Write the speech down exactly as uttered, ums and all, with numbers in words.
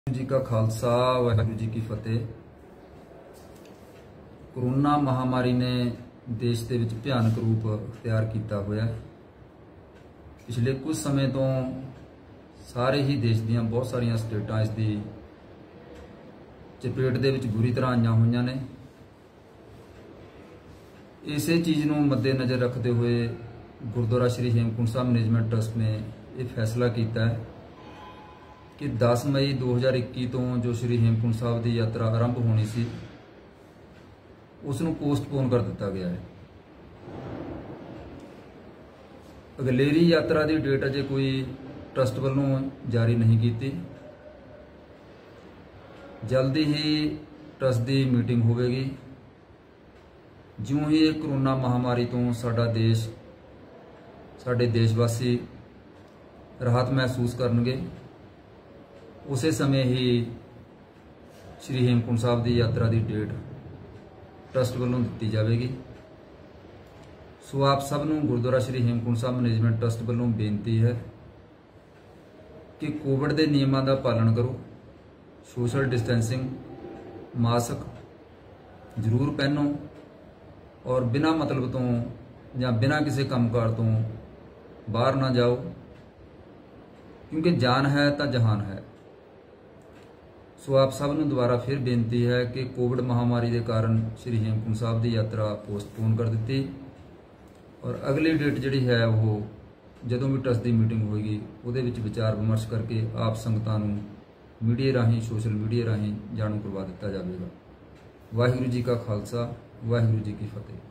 जी का खालसा वाहिगुरू जी की फतेह। कोरोना महामारी ने देश के विच भयानक रूप अख्तियार किया होया। पिछले कुछ समय तो सारे ही देश दियां बहुत सारिया स्टेटां इसकी चपेट दे विच बुरी तरह आईयां होईयां ने। इसे चीज़ नूं मद्देनज़र रखते हुए गुरुद्वारा श्री हेमकुंड साहब मैनेजमेंट ट्रस्ट ने यह फैसला किया है कि दस मई दो हज़ार इक्की तो जो श्री हेमकुंड साहब की यात्रा आरंभ होनी सी उसनूं पोस्टपोन कर दिता गया है। अगलेरी यात्रा की डेट अजे कोई ट्रस्ट वालों जारी नहीं की। जल्दी ही ट्रस्ट की मीटिंग होगी। ज्यों ही कोरोना महामारी तो साडा देश साडे देशवासी राहत महसूस करनगे, उस समय ही श्री हेमकुंड साहब की यात्रा की डेट ट्रस्ट वालों दी जाएगी। सो आप सबनों गुरुद्वारा श्री हेमकुंड साहब मैनेजमेंट ट्रस्ट वालों बेनती है कि कोविड के नियमों का पालन करो, सोशल डिस्टेंसिंग, मास्क जरूर पहनो और बिना मतलब तो या बिना किसी कामकार तो बाहर ना जाओ, क्योंकि जान है तो जहान है। सो आप सब नूं दोबारा फिर बेनती है कि कोविड महामारी के कारण श्री हेमकुंड साहब की यात्रा पोस्टपोन कर दी और अगली डेट जिहड़ी है वो जदों भी ट्रस्ट की मीटिंग होएगी उहदे विच विचार विमर्श करके आप संगतां नूं मीडिया राहीं सोशल मीडिया राहीं जाणू करवा दिता जाएगा। वाहिगुरू जी का खालसा वाहिगुरू जी की फतेह।